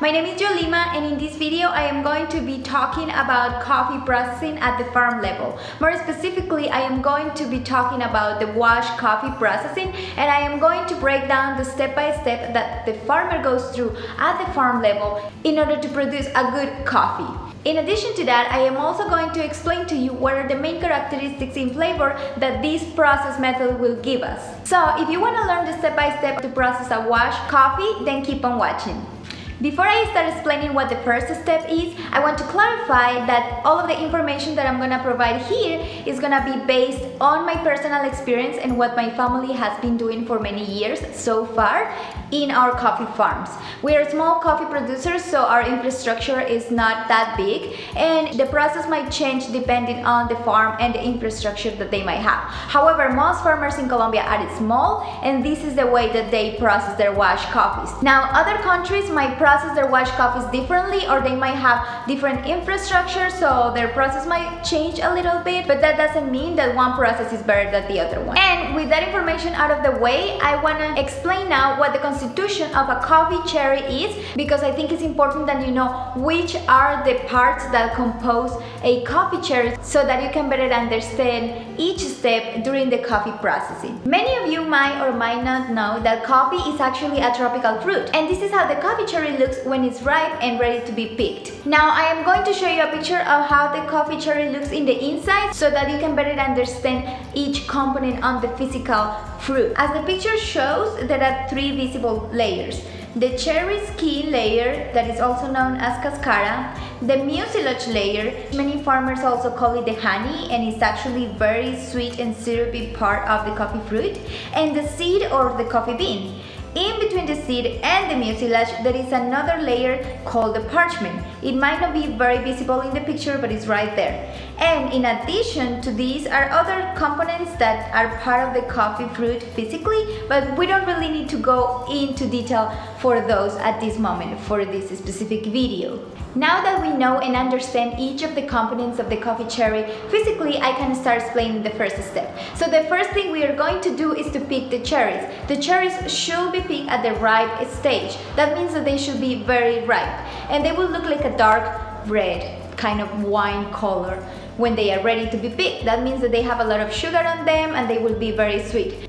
My name is Yolima, and in this video I am going to be talking about coffee processing at the farm level. More specifically, I am going to be talking about the wash coffee processing, and I am going to break down the step-by-step that the farmer goes through at the farm level in order to produce a good coffee. In addition to that, I am also going to explain to you what are the main characteristics in flavor that this process method will give us. So if you want to learn the step-by-step to process a wash coffee, then keep on watching. Before I start explaining what the first step is, I want to clarify that all of the information that I'm gonna provide here is gonna be based on my personal experience and what my family has been doing for many years so far in our coffee farms. We are small coffee producers, so our infrastructure is not that big, and the process might change depending on the farm and the infrastructure that they might have. However, most farmers in Colombia are small, and this is the way that they process their wash coffees. Now, other countries might process their wash coffees differently, or they might have different infrastructure, so their process might change a little bit, but that doesn't mean that one process is better than the other one. And with that information out of the way, I want to explain now what the constitution of a coffee cherry is, because I think it's important that you know which are the parts that compose a coffee cherry so that you can better understand each step during the coffee processing. Many of you might or might not know that coffee is actually a tropical fruit, and this is how the coffee cherry looks when it's ripe and ready to be picked. Now I am going to show you a picture of how the coffee cherry looks in the inside so that you can better understand each component on the physical fruit. As the picture shows, there are three visible layers. The cherry skin layer, that is also known as cascara, the mucilage layer, many farmers also call it the honey, and it's actually very sweet and syrupy part of the coffee fruit, and the seed or the coffee bean. In between the seed and the mucilage, there is another layer called the parchment. It might not be very visible in the picture, but it's right there. And in addition to these are other components that are part of the coffee fruit physically, but we don't really need to go into detail for those at this moment for this specific video. Now that we know and understand each of the components of the coffee cherry physically, I can start explaining the first step. So the first thing we are going to do is to pick the cherries. The cherries should be picked at the ripe stage. That means that they should be very ripe, and they will look like a dark red, kind of wine color when they are ready to be picked. That means that they have a lot of sugar on them and they will be very sweet.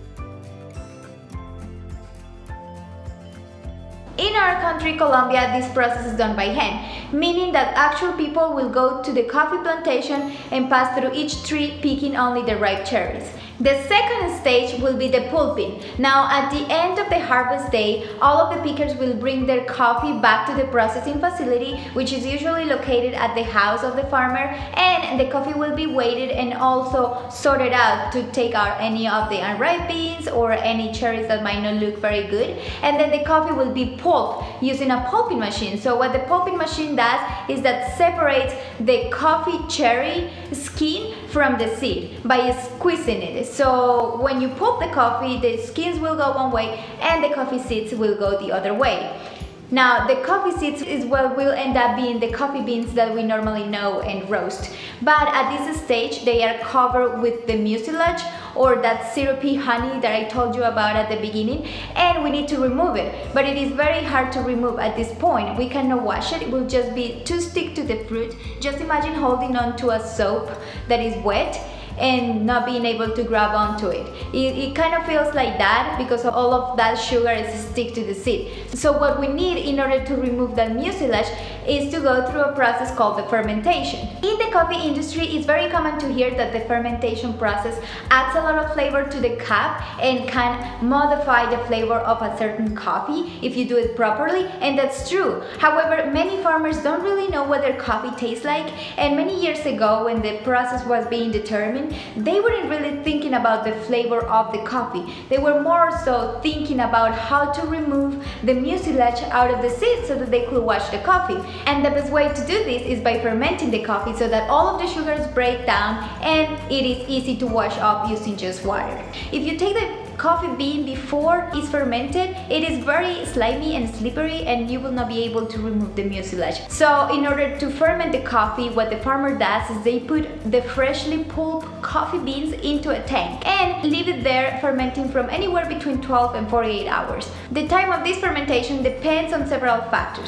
In our country, Colombia, this process is done by hand, meaning that actual people will go to the coffee plantation and pass through each tree picking only the ripe cherries. The second stage will be the pulping. Now, at the end of the harvest day, all of the pickers will bring their coffee back to the processing facility, which is usually located at the house of the farmer, and the coffee will be weighed and also sorted out to take out any of the unripe beans or any cherries that might not look very good. And then the coffee will be pulped using a pulping machine. So what the pulping machine does is that separates the coffee cherry skin from the seed by squeezing it. So when you pulp the coffee, the skins will go one way and the coffee seeds will go the other way. Now, the coffee seeds is what will end up being the coffee beans that we normally know and roast. But at this stage, they are covered with the mucilage, or that syrupy honey that I told you about at the beginning, and we need to remove it. But it is very hard to remove at this point. We cannot wash it. It will just be to stick to the fruit. Just imagine holding on to a soap that is wet and not being able to grab onto it. It kind of feels like that because all of that sugar is stick to the seed. So what we need in order to remove that mucilage is to go through a process called the fermentation. In the coffee industry, it's very common to hear that the fermentation process adds a lot of flavor to the cup and can modify the flavor of a certain coffee if you do it properly, and that's true. However, many farmers don't really know what their coffee tastes like, and many years ago when the process was being determined, they weren't really thinking about the flavor of the coffee. They were more so thinking about how to remove the mucilage out of the seed so that they could wash the coffee. And the best way to do this is by fermenting the coffee so that all of the sugars break down and it is easy to wash off using just water. If you take the coffee bean before it's fermented, it is very slimy and slippery and you will not be able to remove the mucilage. So in order to ferment the coffee, what the farmer does is they put the freshly pulled coffee beans into a tank and leave it there fermenting from anywhere between 12 and 48 hours. The time of this fermentation depends on several factors.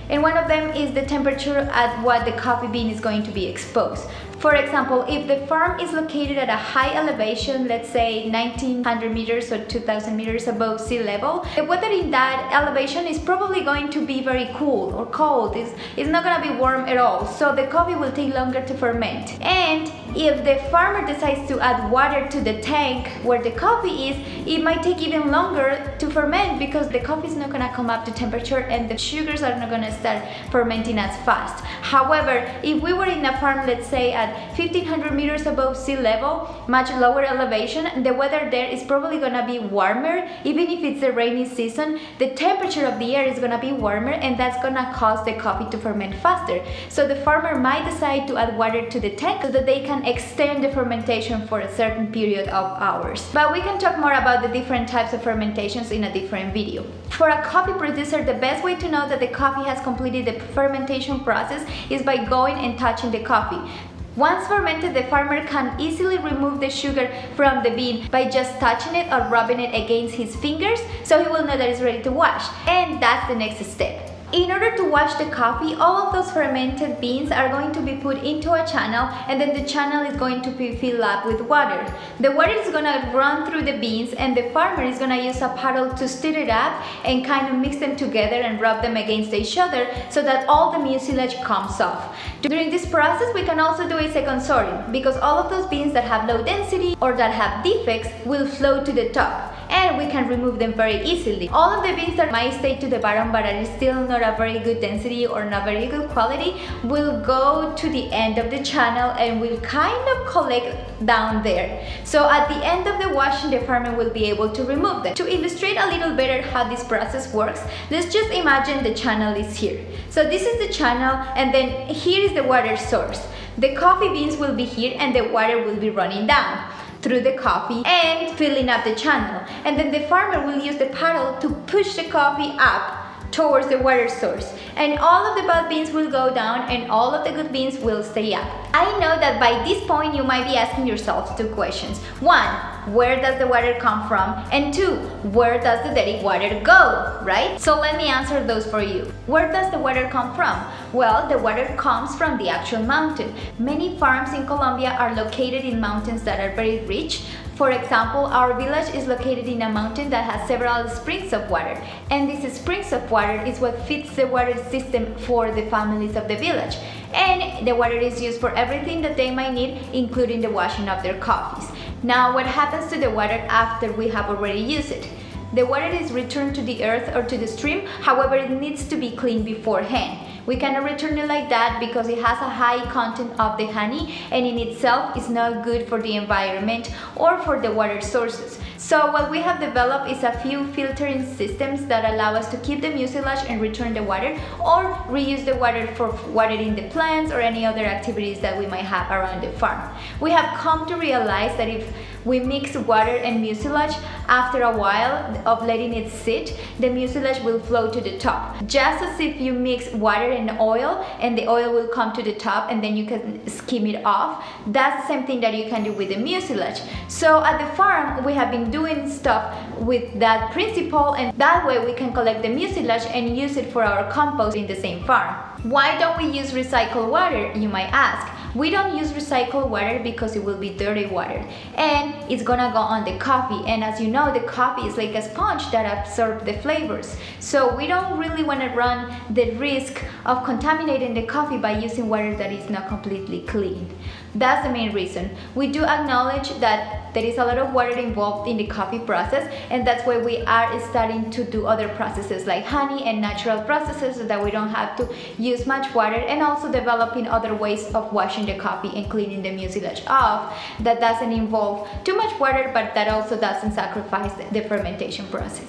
and one of them is the temperature at what the coffee bean is going to be exposed. For example, if the farm is located at a high elevation, let's say 1900 meters or 2000 meters above sea level, the weather in that elevation is probably going to be very cool or cold. It's not going to be warm at all, so the coffee will take longer to ferment. And if the farmer decides to add water to the tank where the coffee is, it might take even longer to ferment because the coffee is not going to come up to temperature and the sugars are not going to start fermenting as fast. However, if we were in a farm, let's say at 1500 meters above sea level, much lower elevation, the weather there is probably going to be warmer. Even if it's the rainy season, the temperature of the air is going to be warmer, and that's going to cause the coffee to ferment faster. So the farmer might decide to add water to the tank so that they can extend the fermentation for a certain period of hours. But we can talk more about the different types of fermentations in a different video. For a coffee producer, the best way to know that the coffee has completed the fermentation process is by going and touching the coffee. Once fermented, the farmer can easily remove the sugar from the bean by just touching it or rubbing it against his fingers, so he will know that it's ready to wash. And that's the next step. In order to wash the coffee, all of those fermented beans are going to be put into a channel, and then the channel is going to be filled up with water. The water is going to run through the beans, and the farmer is going to use a paddle to stir it up and kind of mix them together and rub them against each other so that all the mucilage comes off. During this process, we can also do a second sorting because all of those beans that have low density or that have defects will flow to the top, and we can remove them very easily. All of the beans that might stay to the bottom but are still not a very good density or not very good quality will go to the end of the channel and will kind of collect down there. So at the end of the washing, the farmer will be able to remove them. To illustrate a little better how this process works, let's just imagine the channel is here. So this is the channel, and then here is the water source. The coffee beans will be here and the water will be running down through the coffee and filling up the channel, and then the farmer will use the paddle to push the coffee up towards the water source, and all of the bad beans will go down and all of the good beans will stay up. I know that by this point you might be asking yourself two questions. One, where does the water come from? And two, where does the dirty water go, right? So let me answer those for you. Where does the water come from? Well, the water comes from the actual mountain. Many farms in Colombia are located in mountains that are very rich. For example, our village is located in a mountain that has several springs of water, and these springs of water is what feeds the water system for the families of the village. And the water is used for everything that they might need, including the washing of their coffees. Now, what happens to the water after we have already used it? The water is returned to the earth or to the stream, however, it needs to be cleaned beforehand. We cannot return it like that because it has a high content of the honey, and in itself is not good for the environment or for the water sources. So what we have developed is a few filtering systems that allow us to keep the mucilage and return the water, or reuse the water for watering the plants or any other activities that we might have around the farm. We have come to realize that if we mix water and mucilage, after a while of letting it sit, the mucilage will flow to the top. Just as if you mix water and oil, and the oil will come to the top and then you can skim it off. That's the same thing that you can do with the mucilage. So at the farm, we have been doing stuff with that principle, and that way we can collect the mucilage and use it for our compost in the same farm. Why don't we use recycled water, you might ask? We don't use recycled water because it will be dirty water and it's gonna go on the coffee, and as you know, the coffee is like a sponge that absorbs the flavors. So we don't really want to run the risk of contaminating the coffee by using water that is not completely clean. That's the main reason. We do acknowledge that there is a lot of water involved in the coffee process, and that's why we are starting to do other processes like honey and natural processes so that we don't have to use much water, and also developing other ways of washing the coffee and cleaning the mucilage off that doesn't involve too much water, but that also doesn't sacrifice the fermentation process.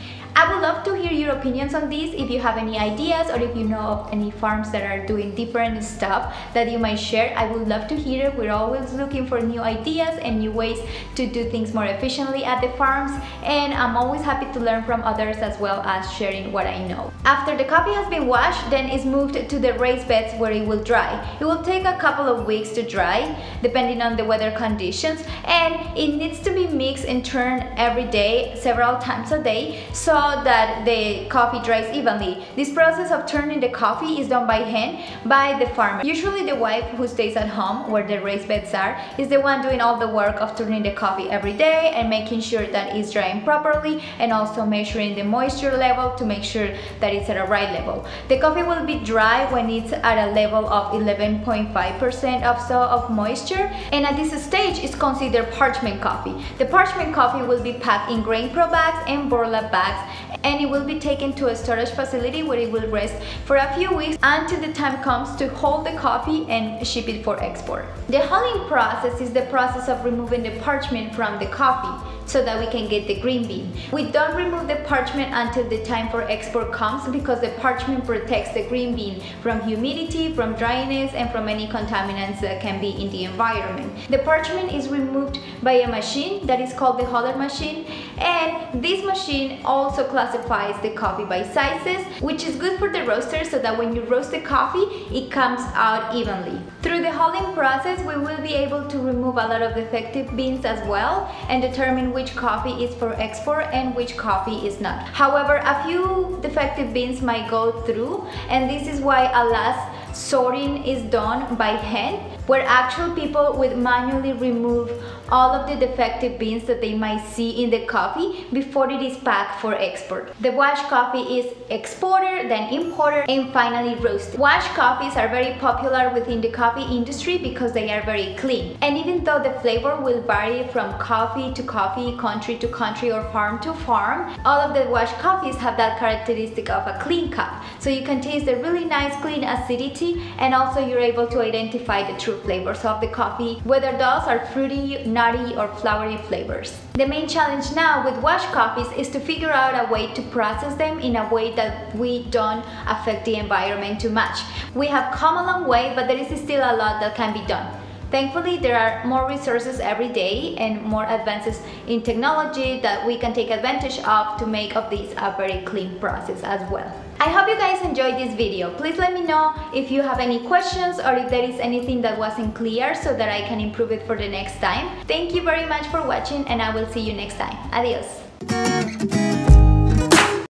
I would love to hear your opinions on this. If you have any ideas or if you know of any farms that are doing different stuff that you might share, I would love to hear it. We're always looking for new ideas and new ways to do things more efficiently at the farms, and I'm always happy to learn from others as well as sharing what I know. After the coffee has been washed, then it's moved to the raised beds where it will dry. It will take a couple of weeks to dry depending on the weather conditions, and it needs to be mixed and turned every day, several times a day, so so that the coffee dries evenly. This process of turning the coffee is done by hand by the farmer. Usually the wife who stays at home where the raised beds are is the one doing all the work of turning the coffee every day and making sure that it's drying properly, and also measuring the moisture level to make sure that it's at a right level. The coffee will be dry when it's at a level of 11.5% or so of moisture, and at this stage it's considered parchment coffee. The parchment coffee will be packed in grain pro bags and burlap bags, and it will be taken to a storage facility where it will rest for a few weeks until the time comes to hold the coffee and ship it for export. The hulling process is the process of removing the parchment from the coffee so that we can get the green bean. We don't remove the parchment until the time for export comes, because the parchment protects the green bean from humidity, from dryness, and from any contaminants that can be in the environment. The parchment is removed by a machine that is called the huller machine, and this machine also classifies the coffee by sizes, which is good for the roaster so that when you roast the coffee, it comes out evenly. Through the hulling process, we will be able to remove a lot of defective beans as well and determine which coffee is for export and which coffee is not. However, a few defective beans might go through, and this is why a last sorting is done by hand, where actual people would manually remove all of the defective beans that they might see in the coffee before it is packed for export. The washed coffee is exported, then imported, and finally roasted. Washed coffees are very popular within the coffee industry because they are very clean. And even though the flavor will vary from coffee to coffee, country to country, or farm to farm, all of the washed coffees have that characteristic of a clean cup. So you can taste the really nice clean acidity, and also you're able to identify the true flavors of the coffee, whether those are fruity, nutty, or flowery flavors. The main challenge now with washed coffees is to figure out a way to process them in a way that we don't affect the environment too much. We have come a long way, but there is still a lot that can be done. Thankfully, there are more resources every day and more advances in technology that we can take advantage of to make of this a very clean process as well. I hope you guys enjoyed this video. Please let me know if you have any questions or if there is anything that wasn't clear so that I can improve it for the next time. Thank you very much for watching, and I will see you next time. Adios!